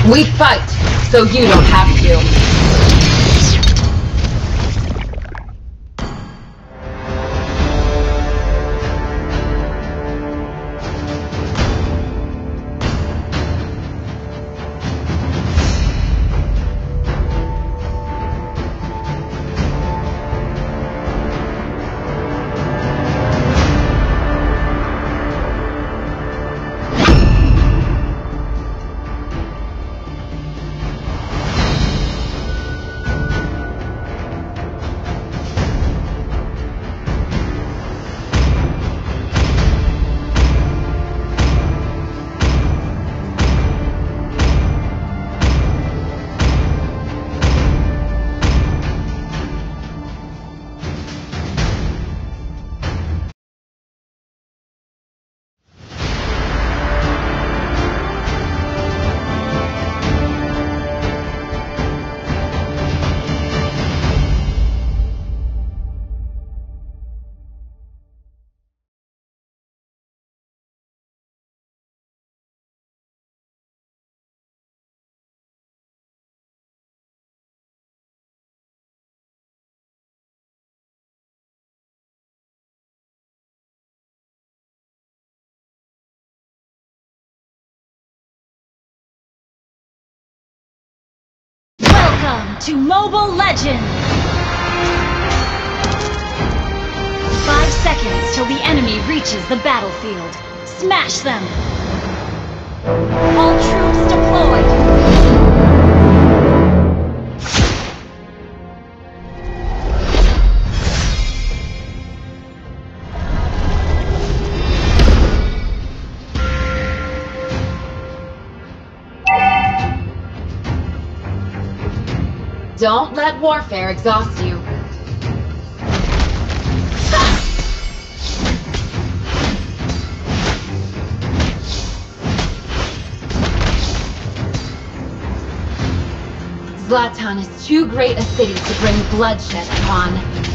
We fight, so you don't have to. Welcome to Mobile Legends! 5 seconds till the enemy reaches the battlefield. Smash them! All troops deployed! Don't let warfare exhaust you. Zlatan is too great a city to bring bloodshed upon.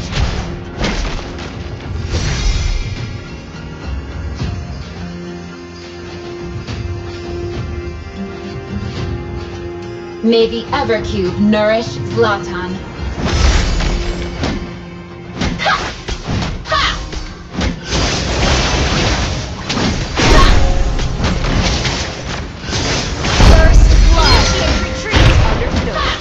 May the Evercube nourish Zlatan. First blood! Retreat! Understood.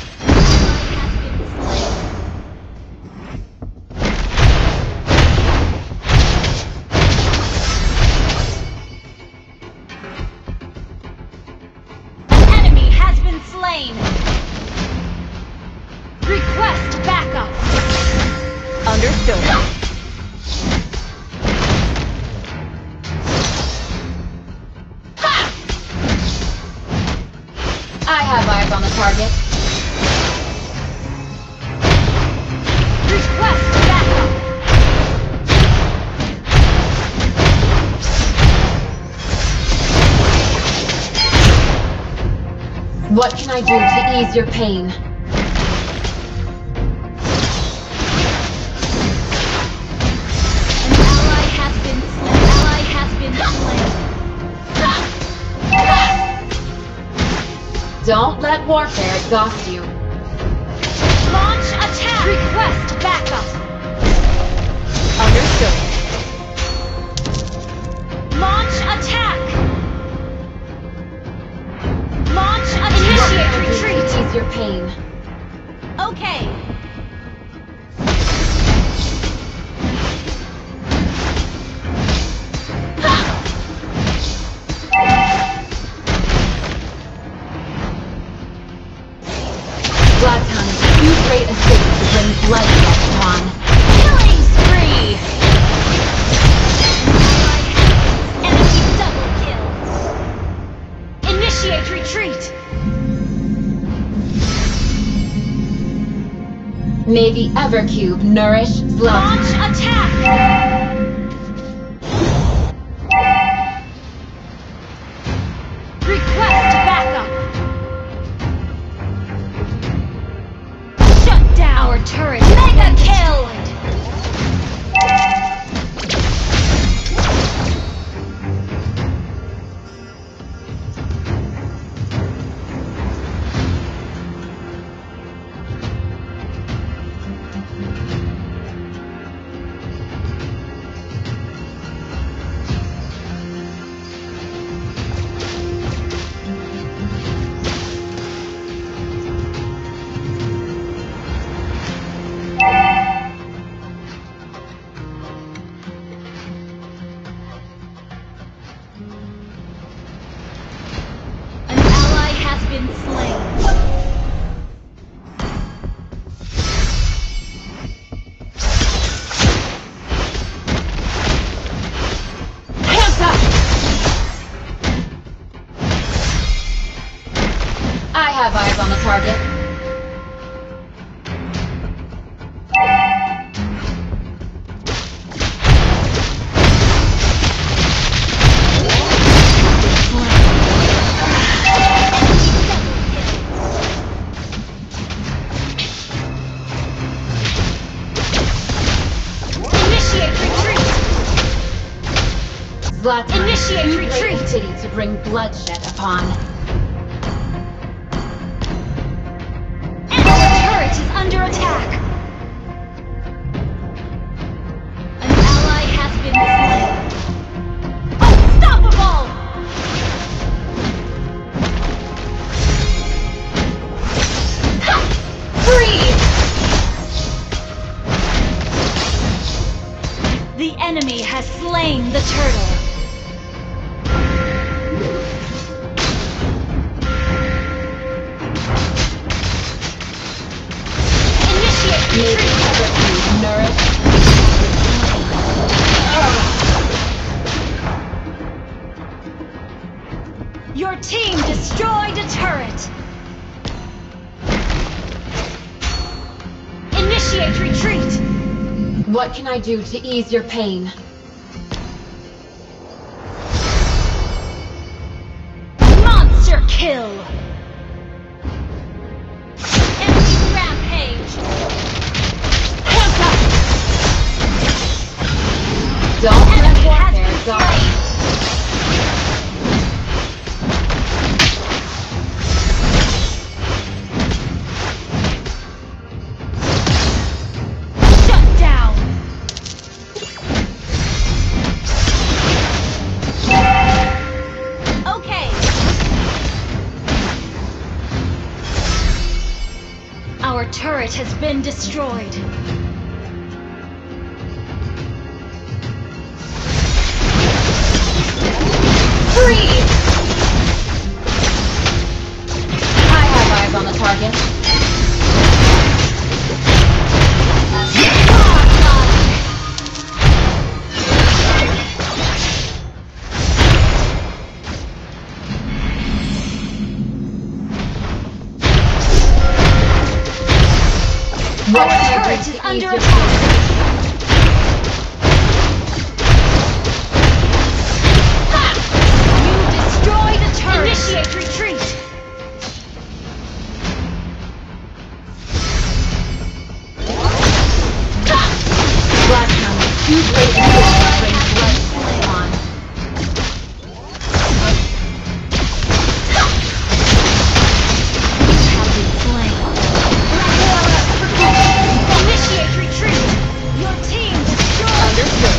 An enemy has been slain! Request backup! Understood. I have eyes on the target. Request backup! What can I do to ease your pain? An ally has been slain. Don't let warfare exhaust you. Launch attack! Request backup! Understood. Launch attack! Launch attack! What can I Initiate do retreat! to ease your pain? Okay. Zlatan is too great a city to bring bloodshed upon. Killing spree! Enemy double kill! Initiate retreat! May the Evercube nourish Zlatan. Launch attack! Request backup! Shut down! Our turret mega kill! Zlatan, Initiate too great a retreat. city to bring bloodshed upon. Our turret is under attack. An ally has been slain. Unstoppable! Freeze! The enemy has slain the turtle. Maybe ever cube nourished. Your team destroyed a turret. Initiate retreat. What can I do to ease your pain? Monster kill. Enemy rampage. Don't let Enemy has warfare been go. slain. Shut down. Okay. Our turret has been destroyed. Freeze! I have eyes on the target. What Our can I do turret to is ease under your attack. pain? You destroy the turret. Initiate retreat. Zlatan, too great a city to bring bloodshed upon. Have been slain. Initiate retreat. Your team destroyed. Understood.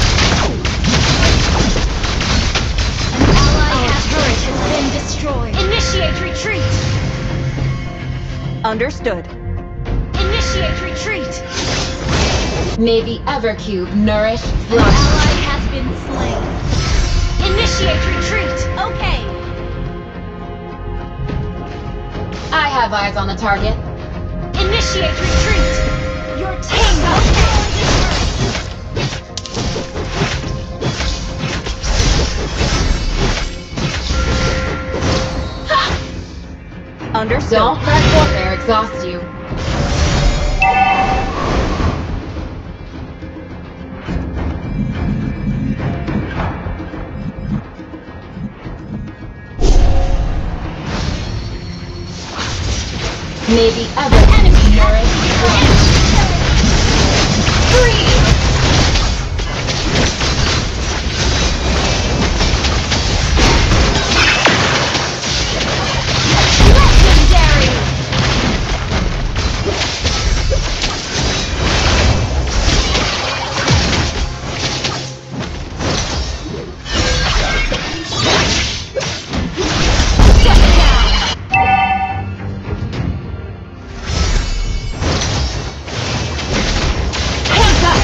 Ally turret has been destroyed. Initiate retreat. Understood. Initiate retreat. Maybe Evercube nourish An Zlatan. ally has been slain. Initiate retreat. Okay. I have eyes on the target. Initiate retreat. Your team destroyed the turret. Understood. Don't let warfare exhaust you. Maybe Evercube nourish Zlatan. Freeze! Legendary. Shut down. Hands up!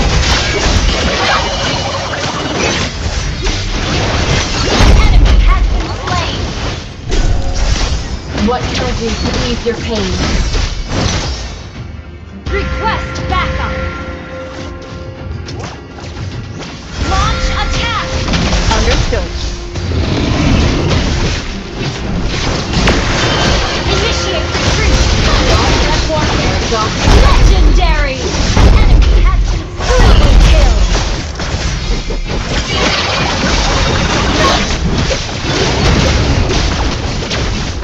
Enemy has been slain. What can I do to ease your pain? Request backup. Launch attack. Understood. Initiate retreat. Don't let warfare exhaust you. Legendary. Enemy has been slain. Double kill.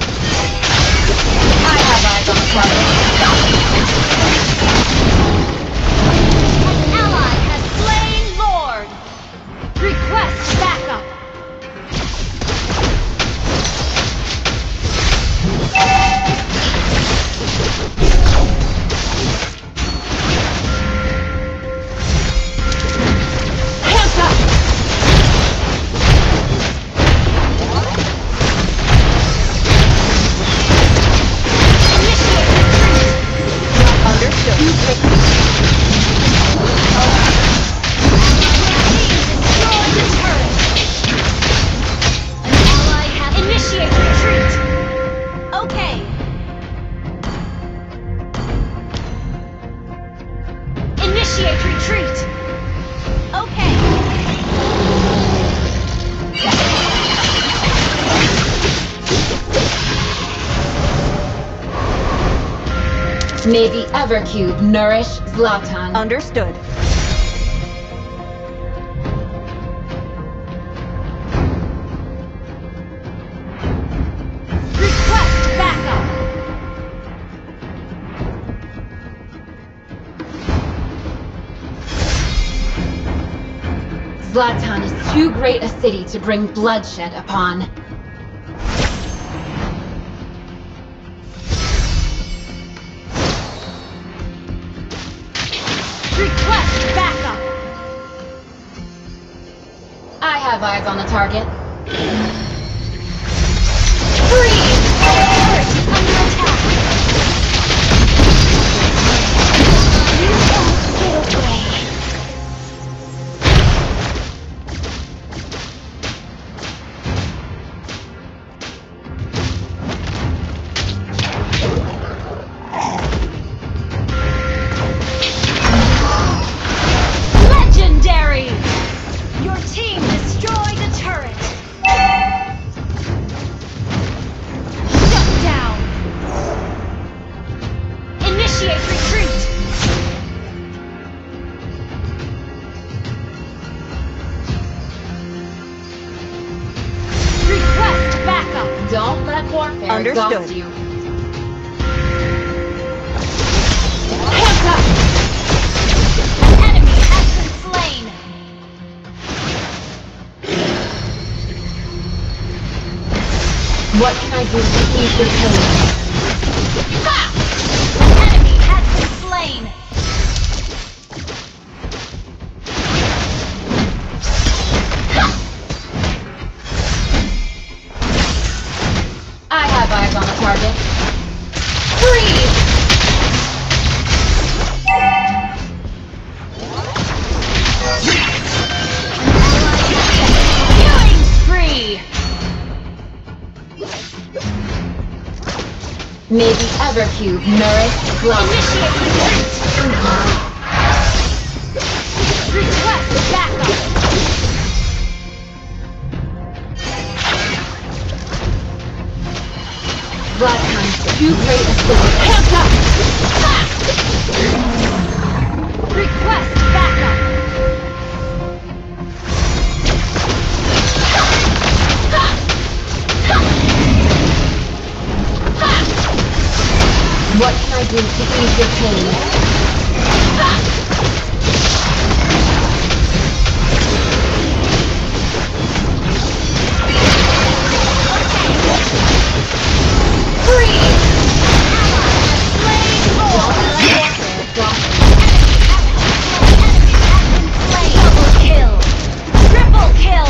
I have eyes on the target. Initiate retreat! Okay. May the Evercube nourish Zlatan. Understood. Request backup! Zlatan is too great a city to bring bloodshed upon. Request backup! I have eyes on the target. Freeze! Turret is under attack! You won't get away! Legendary! Your team destroyed a turret! Shut down! Initiate retreat! Request backup! Don't let warfare exhaust Understood. you. Hands up! An enemy has been slain! What can I do to ease your pain? Ha! An enemy has been slain! I have eyes on the target. Freeze! Killing spree! May the Evercube nourish Zlatan. Initiate retreat! Request backup! Zlatan is too great a city. Hands up! Request backup! What can I do to ease your pain? Freeze! Slain more! Double kill! Triple kill!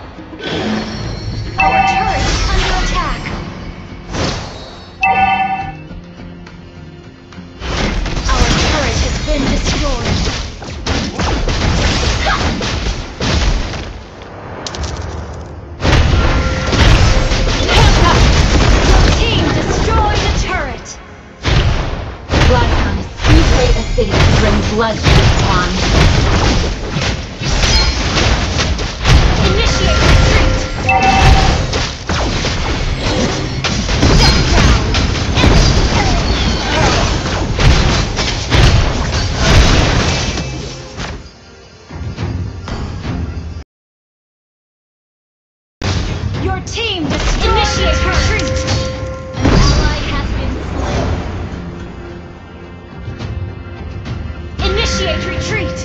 Our turret is under attack! Our turret has been destroyed! Your team destroyed a turret! Zlatan is too great a city to bring bloodshed upon. Initiate retreat! Shut down! Your team destroyed. Initiate retreat! An ally has been slain. Initiate retreat!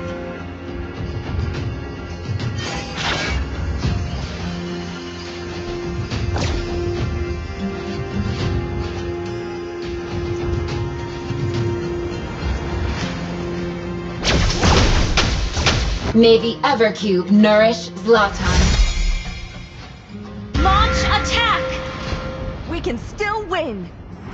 May the Evercube nourish Zlatan. Launch attack! We can still win!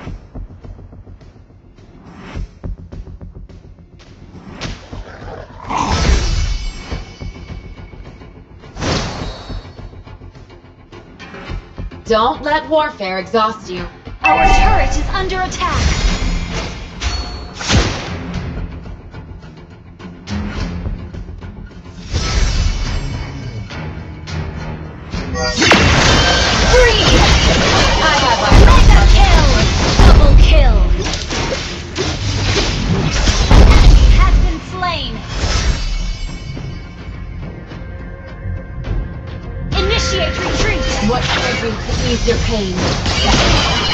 Don't let warfare exhaust you. Our turret is under attack! ease your pain.